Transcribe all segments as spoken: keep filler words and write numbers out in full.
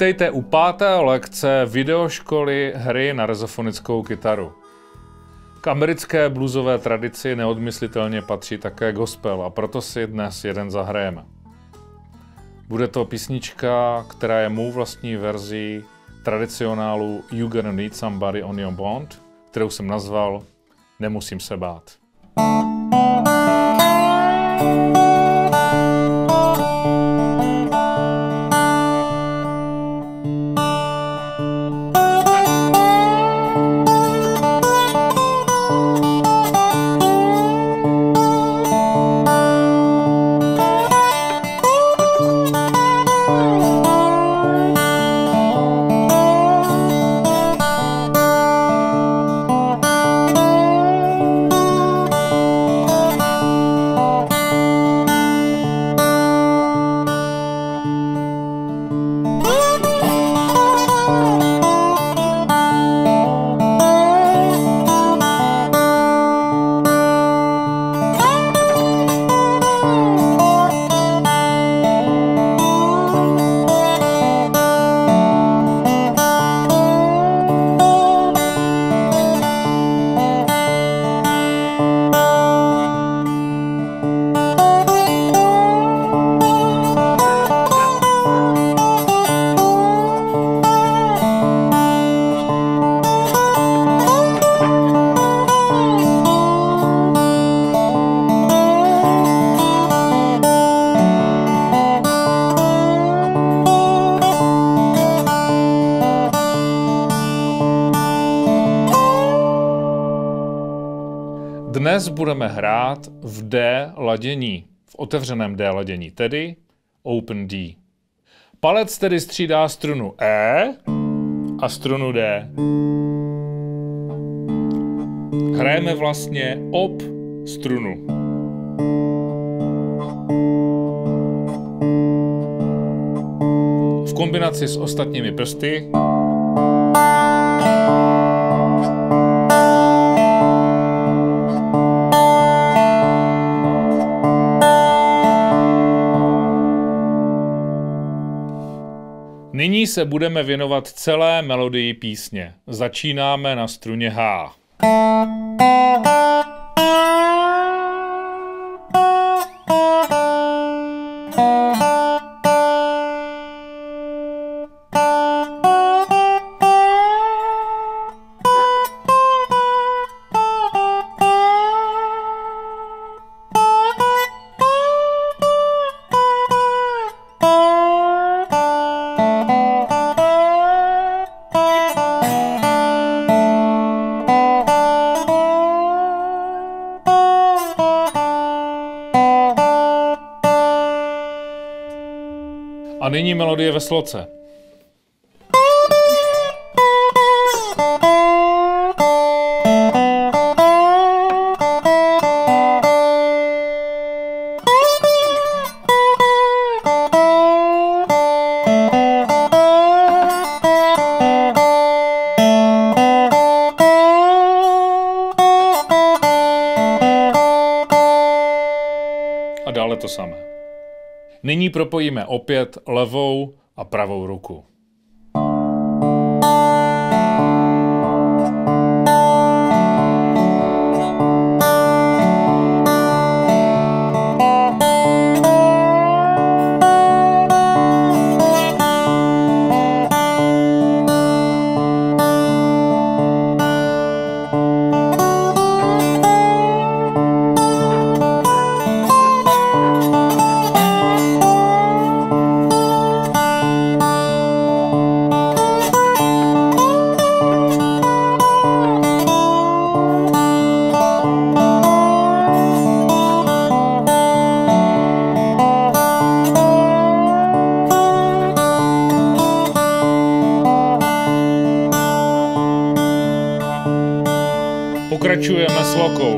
Vítejte u páté lekce videoškoly hry na rezofonickou kytaru. K americké bluesové tradici neodmyslitelně patří také gospel a proto si dnes jeden zahrajeme. Bude to písnička, která je mou vlastní verzí tradicionálu You Gonna Need Somebody on Your Bond, kterou jsem nazval Nemusím se bát. Dnes budeme hrát v D ladění, v otevřeném D ladění, tedy Open D. Palec tedy střídá strunu E a strunu D. Hrajeme vlastně ob strunu. V kombinaci s ostatními prsty nyní se budeme věnovat celé melodii písně. Začínáme na struně H. A nyní melodie ve sloce. A dále to samé. Nyní propojíme opět levou a pravou ruku. Pokračujeme s lokou.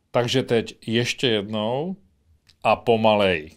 Takže teď ještě jednou a pomalej.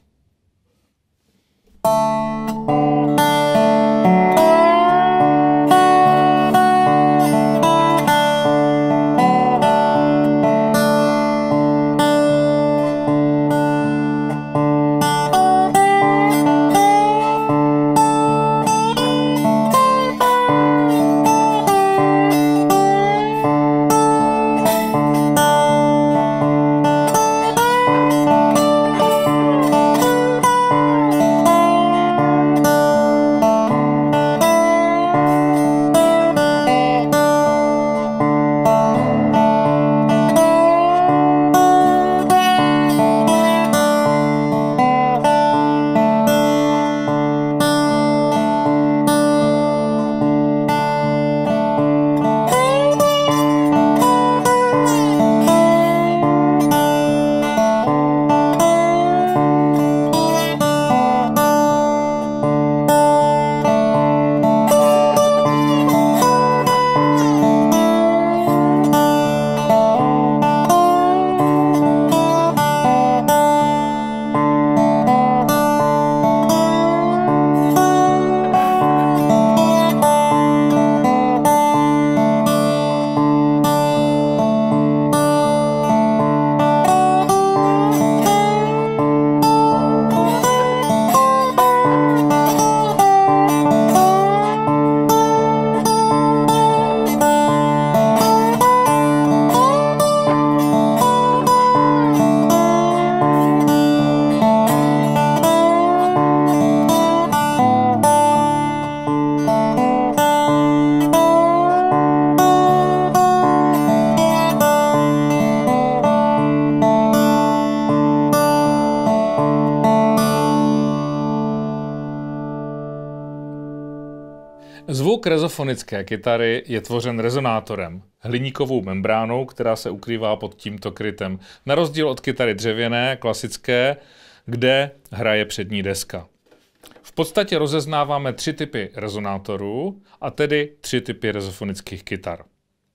Zvuk rezofonické kytary je tvořen rezonátorem, hliníkovou membránou, která se ukrývá pod tímto krytem, na rozdíl od kytary dřevěné, klasické, kde hraje přední deska. V podstatě rozeznáváme tři typy rezonátorů, a tedy tři typy rezofonických kytar.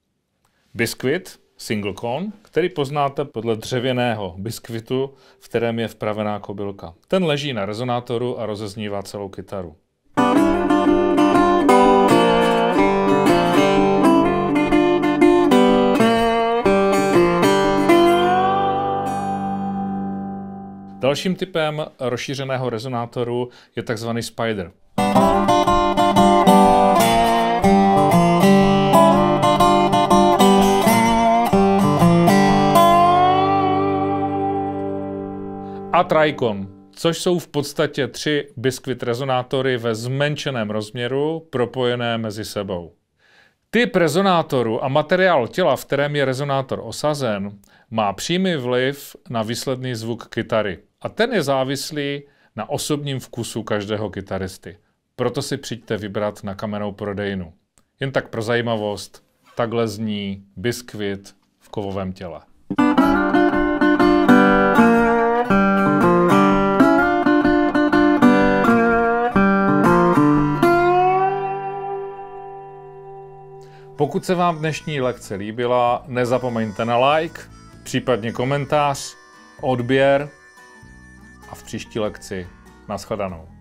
Biskvit, single cone, který poznáte podle dřevěného biskvitu, v kterém je vpravená kobylka. Ten leží na rezonátoru a rozeznívá celou kytaru. Dalším typem rozšířeného rezonátoru je tzv. Spider. A tricon, což jsou v podstatě tři biskvit rezonátory ve zmenšeném rozměru, propojené mezi sebou. Typ rezonátoru a materiál těla, v kterém je rezonátor osazen, má přímý vliv na výsledný zvuk kytary. A ten je závislý na osobním vkusu každého kytaristy. Proto si přijďte vybrat na kamennou prodejnu. Jen tak pro zajímavost, takhle zní biskvit v kovovém těle. Pokud se vám dnešní lekce líbila, nezapomeňte na like, případně komentář, odběr a v příští lekci nashledanou.